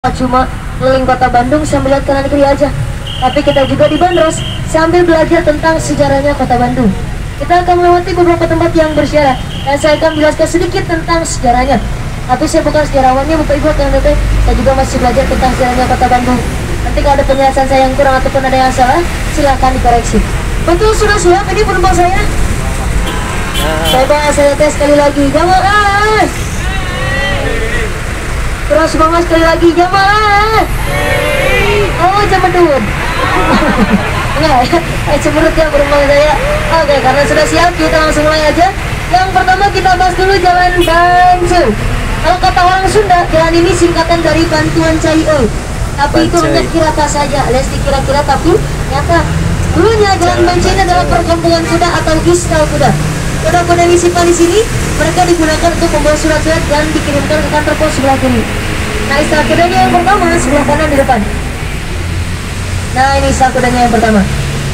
cuma keliling kota Bandung sambil lihat kanan kiri aja, tapi kita juga dibandros sambil belajar tentang sejarahnya kota Bandung. Kita akan melewati beberapa tempat yang bersejarah dan saya akan menjelaskan sedikit tentang sejarahnya. Tapi saya bukan sejarawannya, Bapak Ibu akan ngerti. Saya juga masih belajar tentang sejarahnya kota Bandung. Nanti kalau ada penjelasan saya yang kurang ataupun ada yang salah, silahkan dikoreksi. Betul, sudah siap? Ini penumpang saya. Coba saya tes sekali lagi, jamaah. Terus semangat sekali lagi, jamaah. Oh, jangan turun. Enggak, cemberut ya penumpang saya. Oke, karena sudah siap, kita langsung mulai aja. Yang pertama kita bahas dulu Jalan Bancu. Kalau kata orang Sunda, jalan ini singkatan dari Bantuan Cai Oi. Tapi itu hanya kira-kira saja, alias dikira-kira, tapi nyata. Dulunya Jalan Bancu ini adalah perkampungan kuda atau istal kuda. Kuda-kuda yang disimpan di sini, mereka digunakan untuk membawa surat-surat dan dikirimkan ke kantor pos sebelah kiri. Nah, istal kudanya yang pertama sebelah kanan di depan. Nah, ini istal kudanya yang pertama.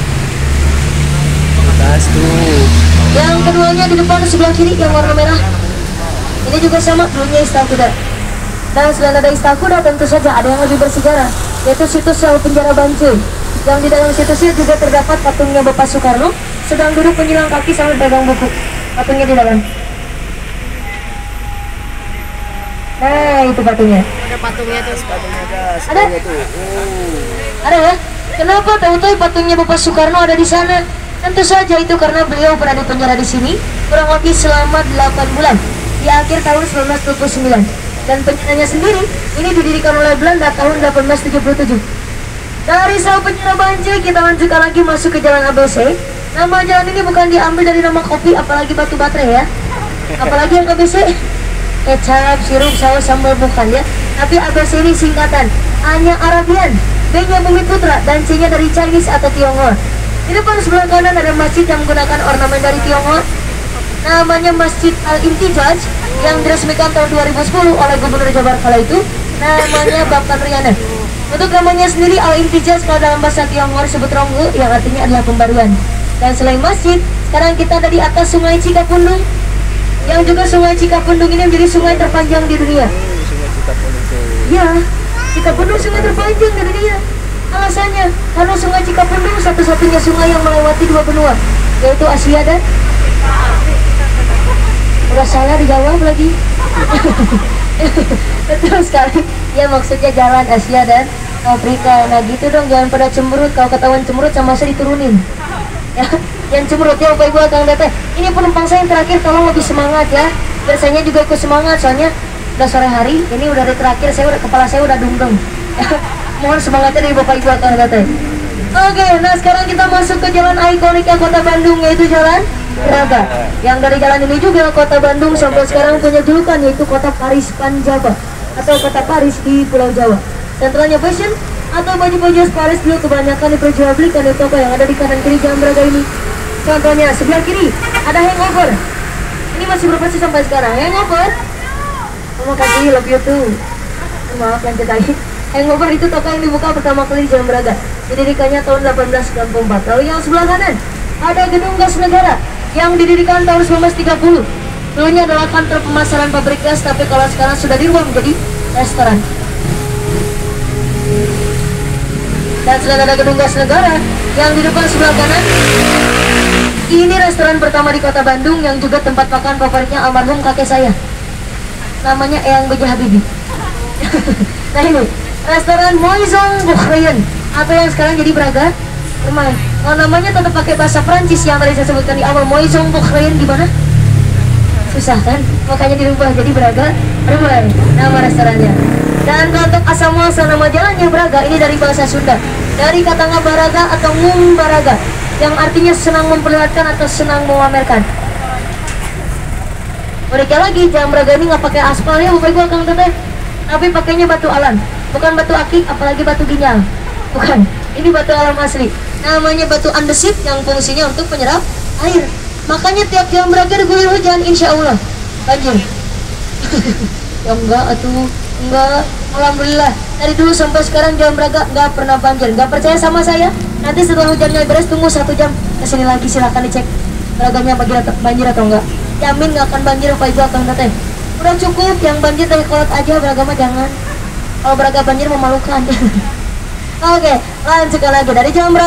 Yang keduanya di depan sebelah kiri yang warna merah. Ini juga sama, dulunya istal kuda. Dan selain ada istal kuda, tentu saja ada yang lebih bersejarah, yaitu situs sel penjara Bancu. Yang di dalam situsnya juga terdapat patungnya Bapak Soekarno sedang duduk menyilang kaki sambil pegang buku. Patungnya di dalam. Nah, itu patungnya. Ada patungnya tuh. Ada? Ada ya? Kenapa tahu-tahu patungnya Bapak Soekarno ada di sana? Tentu saja itu karena beliau pernah dipenjara di sini kurang lebih selama 8 bulan di akhir tahun 1929. Dan penjaranya sendiri ini didirikan oleh Belanda tahun 1877. Dari sel penjara Bancu kita lanjutkan lagi masuk ke Jalan ABC. Nama jalan ini bukan diambil dari nama kopi, apalagi batu baterai ya. Apalagi yang ABC, kecap, sirup, saus, sambal bukan ya. Tapi ABC ini singkatan, A-nya Arabian, B-nya Bumi Putra, dan C-nya dari Chinese atau Tionghoa. Di depan sebelah kanan ada masjid yang menggunakan ornamen dari Tionghoa. Namanya Masjid Al-Intijaj yang diresmikan tahun 2010 oleh Gubernur Jawa Barat kala itu. Namanya Bapak Riana. Untuk namanya sendiri Al-Intijaj kalau dalam bahasa Tionghoa disebut Ronggu, yang artinya adalah pembaruan. Dan selain masjid, sekarang kita ada di atas Sungai Cikapundung, yang juga Sungai Cikapundung ini menjadi sungai terpanjang di dunia. Sungai Cikapundung itu. Ya, Cikapundung sungai terpanjang di dunia. Alasannya, karena Sungai Cikapundung satu-satunya sungai yang melewati dua benua, yaitu Asia dan... Udah salah dijawab lagi. Betul sekali. Ya, maksudnya jalan Asia dan Afrika. Nah gitu dong, jangan pada cemberut. Kalau ketahuan cemberut sama saya diturunin ya. Yang cemberut ya Bapak Ibu Kang Dete. Ini penumpang saya yang terakhir, tolong lebih semangat ya. Biasanya juga ikut semangat, soalnya udah sore hari. Ini udah hari terakhir, kepala saya udah dungdung. Mohon semangatnya dari Bapak Ibu Kang Dete. Oke, nah sekarang kita masuk ke jalan ikoniknya kota Bandung, yaitu Jalan Braga. Yang dari jalan ini juga kota Bandung sampai sekarang punya julukan, yaitu kota Paris Panjaba atau kota Paris di Pulau Jawa. Sentralnya fashion atau baju-baju Paris dulu kebanyakan diperjualbelikan di toko yang ada di kanan kiri Jalan Braga ini. Contohnya sebelah kiri ada Hangover. Ini masih beroperasi sampai sekarang. Hangover. Terima kasih, love you too. Maaf yang tadi. Hangover itu toko yang dibuka pertama kali di Jalan Braga. Didirikannya tahun 1894. Lalu yang sebelah kanan ada Gedung Gas Negara yang didirikan tahun 1930. Dulunya adalah kantor pemasaran pabrik gas, tapi kalau sekarang sudah dirubah menjadi restoran. Dan selain ada Gedung Gas Negara yang di depan sebelah kanan, ini restoran pertama di kota Bandung yang juga tempat makan favoritnya almarhum kakek saya. Namanya Eyang B.J. Habibie. Nah ini, restoran Maison Boucheron atau yang sekarang jadi Braga Rumah. Oh, namanya tetap pakai bahasa Prancis yang tadi saya sebutkan di awal. Maison Boucheron gimana? Susah kan? Makanya dirubah jadi Braga Rumah nama restorannya. Dan untuk asal muasal nama jalannya Braga ini dari bahasa Sunda, dari kata ngabaraga atau ngumbaraga, yang artinya senang memperlihatkan atau senang memamerkan. Mereka lagi Jalan Braga ini nggak pakai aspal ya Bapak Ibu Kang Teteh, tapi pakainya batu alam, bukan batu akik, apalagi batu ginjal, bukan. Ini batu alam asli. Namanya batu andesit yang fungsinya untuk penyerap air. Makanya tiap Jalan Braga diguyur hujan, insya Allah banjir. Ya enggak atuh, enggak. Alhamdulillah dari dulu sampai sekarang Jalan Braga nggak pernah banjir. Nggak percaya sama saya? Nanti setelah hujannya beres tunggu 1 jam kesini lagi, silahkan dicek Braganya banjir atau enggak. Jamin nggak akan banjir Pak Ibu Kang Teteh. Udah cukup yang banjir dari kolot aja, beragama jangan. Kalau Braga banjir memalukan. Oke, lanjutkan lagi dari Jalan Braga.